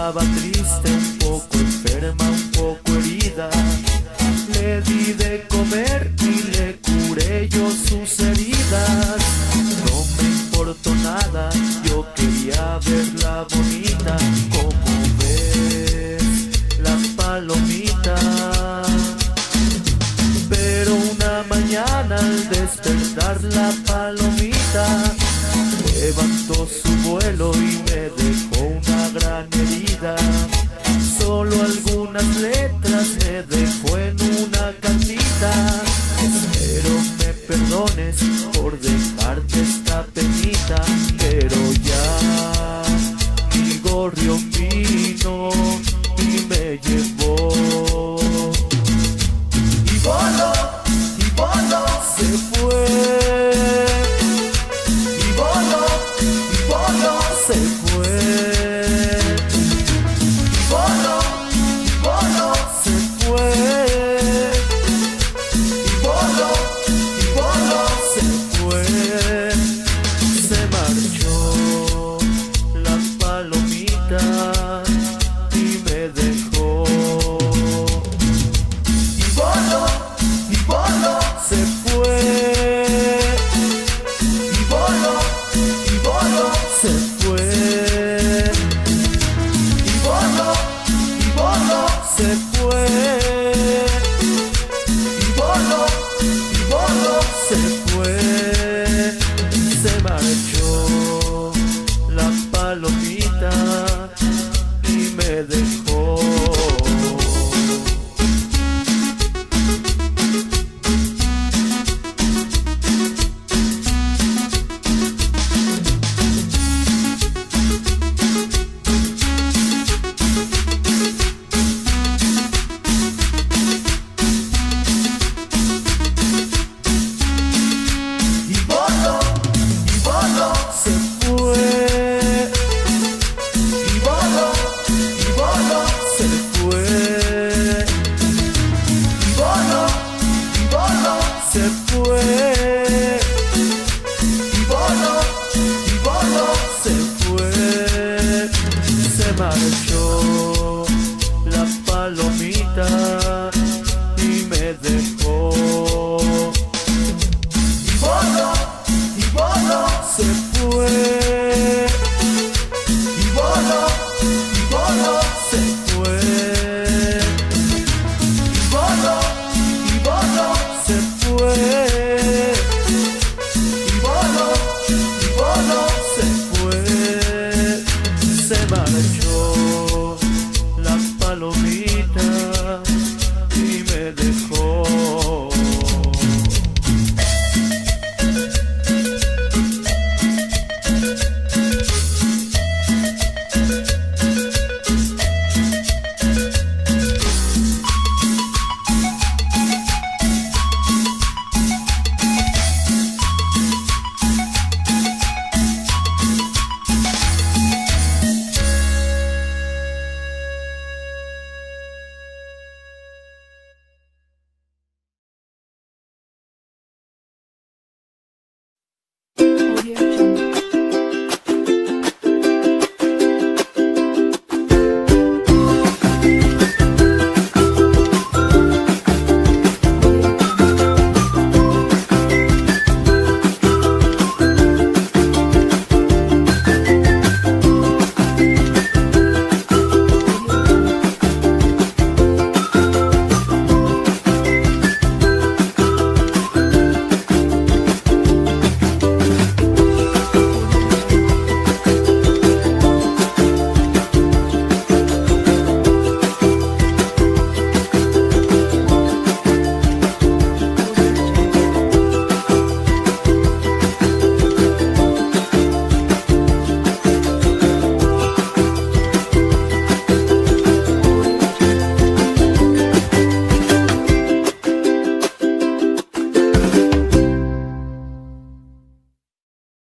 estaba triste, un poco enferma, un poco herida. Le di de comer y le curé yo sus heridas. No me importó nada, yo quería verla bonita. Como ves, la palomita. Pero una mañana al despertar la palomita levantó su vuelo y me dejó una gran herida. Solo algunas letras me dejó en una cartita. Espero me perdones por dejarte esta penita, pero ya mi gorrión vino y me llevó. Y voló, y voló, se fue. Y voló, y voló, se fue. Y voló, y voló, se fue. Y voló, y voló, se fue. Se marchó la palomita y me dejó. Y voló, y voló, se fue. Y voló, y voló, se fue. Y voló, y voló, se fue. Y voló, y voló, se fue. Se marchó la palomita y me dejó. Y voló, y voló, se fue. Y voló, y voló, se fue. Y voló, y voló, se fue. Y voló, y voló, se fue. Se marchó la palomita y me dejó.